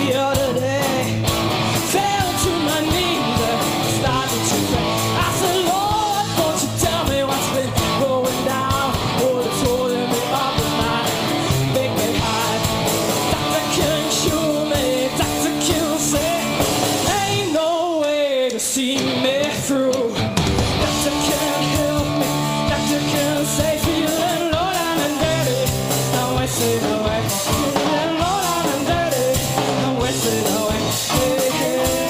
the other day. Fell to my knees and started to pray. I said, Lord, won't you tell me what's been going down? Oh, it's holding me up at night, big and high. Doctor can't show me, Doctor can't say, ain't no way to see me through. Doctor can't help me, Doctor can't say, feeling low down and dirty, I'm wasting away. Feeling low down and dirty, I'm wasting away. Hey, hey.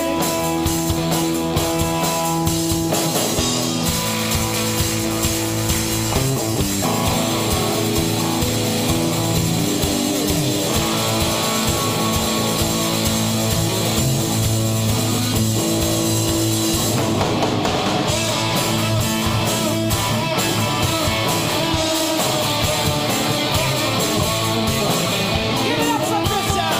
Give it up for Christian.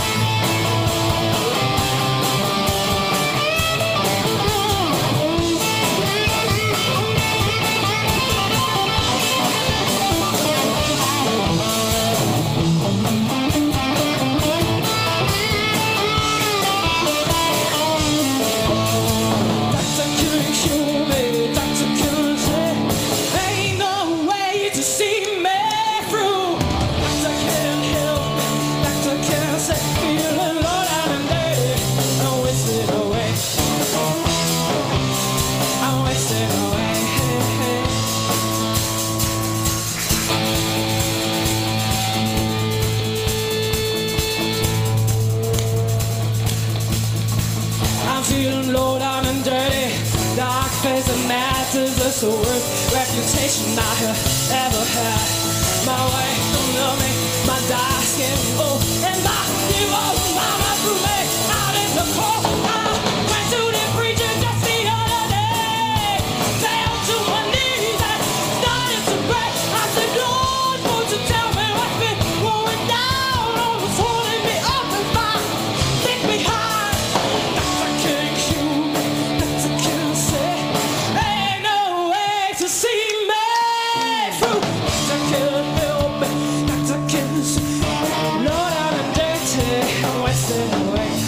Doctor couldn't show me, Doctor couldn't say, ain't no way to see me through. Doctor can't help me, Doctor can't say, feeling low down and dirty, I'm wasting away. I'm wasting away. Hey, hey. I'm feeling low down and dirty. Dark face and matters, that's the worst reputation I have ever had. My wife don't love me, my dark skin, oh, and my new old mama threw me out in the cold. I went to the preacher just the other day, fell to my knees and started to pray. I said, Lord, won't you tell me what's been going down? Oh, it's holding me up and back, kick me high. Doctor can't shoot me, Doctor can't say, ain't no way to see me through. Doctor can't help me, Doctor can't say, Lord, I'm dirty, I'm wasting away.